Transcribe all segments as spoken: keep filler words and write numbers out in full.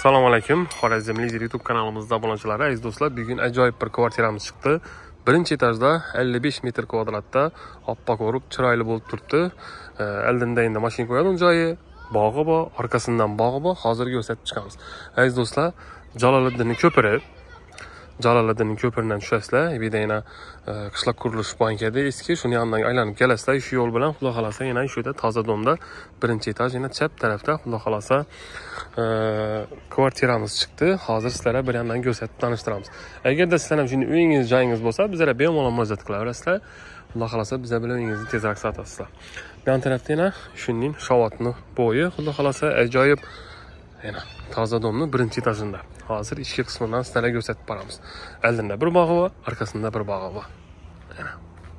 Assalomu alaykum. Xorazmli YouTube kanalimizda obunachilar, aziz do'stlar, bugun ajoyib bir kvartiramiz chiqdi. Birinchi etajda ellik besh metr kvadratda oppoq o'rib chiroyli bo'lib turibdi. Oldinda endi mashina qo'yadigan joyi, bog'i bor, orqasidan bog'i bor. Hozir ko'rsatib chiqamiz. Aziz do'stlar, Jaloliddinning ko'piri Jaloliddinning ko'piridan tushasizlar. Bu yerda yana qishloq qurilish bankida eski, shuni yonidan aylanib kelasizlar. Shu yo'l bilan xudo xolasa yana shu yerda toza domda birinchi etaj, yana chap tarafda xudo xolasa kvartiramiz chiqdi. Hozir sizlarga bir yandan ko'rsatib tanishtiramiz. Agarda sizlar ham shuni uyingiz, joyingiz bo'lsa, bizlarga bemalol murojaat qilaverasizlar. Xudo xolasa bizlar bilan uyingizni tezroq sotasizlar. Bu tarafda yana shunning shavatni bo'yi xudo xolasa ajoyib yana toza domni birinchi etajida. Hozir ichki qismidan sizlarga ko'rsatib boramiz. Oldinda bir bog'i bor, orqasida bir bog'i bor. Mana.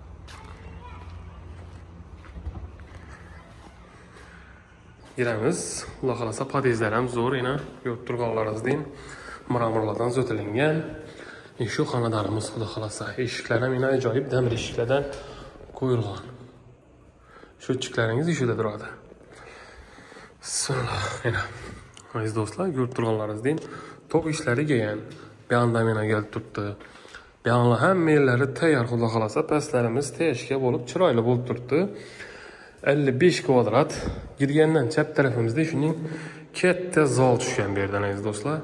Giramiz. Xudo xolasa podezlar ham zo'r, yana ko'rib turganlaringizdek mramorlardan zo'tilingan. Shu xonadonimiz xudo xolasa eshiklar ham yana ajoyib damir eshiklardan qo'yilgan. Shu chiklaringiz ishida turadi. Bismillah. Yana. Aziz do'stlar, ko'rib turganlaringizdek to'q ishlari kelgan. Bu yoqda mena kelib turibdi. Bu yoqlar hamma yerlari tayyor xudo xolasa, pastlarimiz teshga bo'lib chiroyli bo'lib turibdi. ellik besh kvadrat. Girgandan chap tarafimizda shuning katta zol tushgan bu yerdan aziz do'stlar.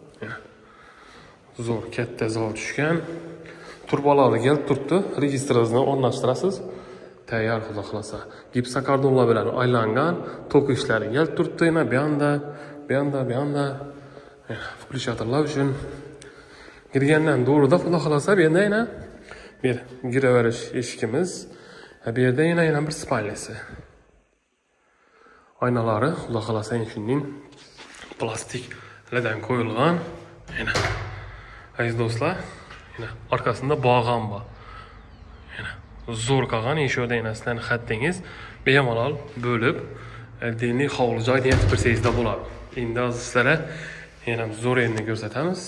Zo'r katta zol tushgan. Turbalari kelib turibdi. Registringizni o'rnashtirasiz. Tayyor xudo xolasa. Gipsokardonlar bilan aylangan to'q ishlari kelib turibdi. Yana bu yoqda, bu yoqda, bu yoqda включаторlar uchun girgandan doğruda xudo xolasa bu yerda yana bir giraverish eshikimiz. Bu yerda yana yana bir spalnasi. Oynalari xudo xolasa shunning plastiklardan qo'yilgan. Yana aziz do'stlar, yana orqasida bog' ham bor. Yana zo'r qolgan eshikda yana sizlarning xattingiz bemalol bo'lib, diniy hovli joy deb tursangizda bo'ladi. Endi sizlarga yana zo'r endi ko'rsatamiz.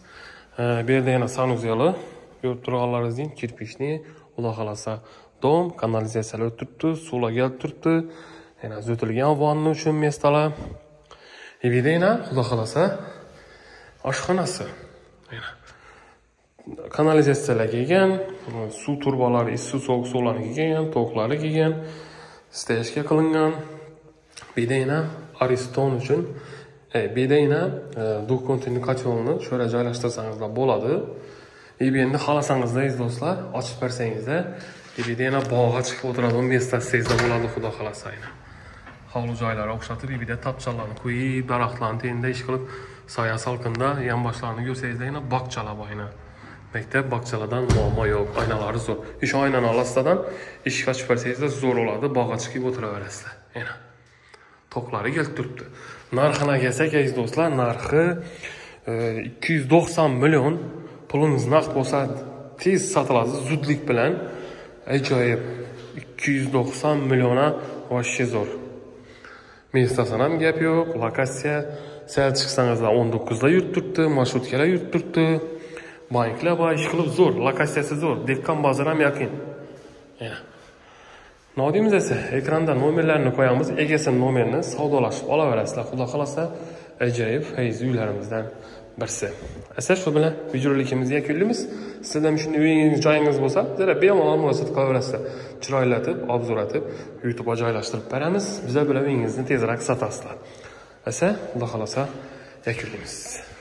Bu yerda yana sanuzyali ko'rib turganlaringizdek kirpishni xudo xolasa dom, kanalizatsiyalar turibdi, suvlar kelib turibdi. Yana zo'tilgan vanna uchun mestalar. Bu yerda yana xudo xolasa oshxonasi. Yana kanalizatsiyalar kelgan, suv turbalari, issiq sovuq suvlar kelgan, to'qlari kelgan, stejga qilingan. Bu yerda yana ariston uchun bu yerda yana duxkontinli kotelni shunday joylashtirsangiz bo'ladi. Bu endi xohlasangiz aziz do'stlar, ochib bersangizda, bu yerda yana bog'ga chiqib o'tiradigan mestasingizda bo'ladi xudo xolasa. Hovli joylari o'xshatib, bu yerda tapchalarni qo'yib, daraxtlarni tenda ish qilib, soya salqinda yonboshlarini ko'rsangizda yana bog'chalar bor yana. Maktab bog'chalardan muammo yo'q, oynalari zo'r. Shu oynani olasidan eshik ochib bersangizda zo'r bo'ladi, bog'ga chiqib o'tiraverasizlar. Yana to'qlari kelib turibdi. Narxini kelsak aziz do'stlar, narxi ikki yuz to'qson million. Pulingiz naqd bo'lsa, tez sotiladi zudlik bilan. Ajoyib. ikki yuz to'qson milliona voshcha zo'r. Mestasdan ham gap yo'q. Lokatsiya sal chiqsangizlar o'n to'qqizda yurib turibdi, marshrutkalar yurib turibdi. Banklar bor, ish qilib zo'r, lokatsiyasi zo'r. Dekkan bozor ham yaqin. Yana Nodimiz esa ekranda nomerlarni qo'yamiz. Egasining nomerini savdolashib olaverasizlar. Xudo xolasa ajoyib fayz uylarimizdan birsi. Asa shu bilan videolikimizni yakunlaymiz. Sizlar ham shunday uyingiz, joyingiz bo'lsa, sizlar bemalol murojaat qilaverasizlar. Chiroylatib, obzoratib, YouTube'ga joylashtirib beramiz. Bizlar bilan uyingizni tezroq sotasizlar. Asa xudo xolasa yakunlaymiz.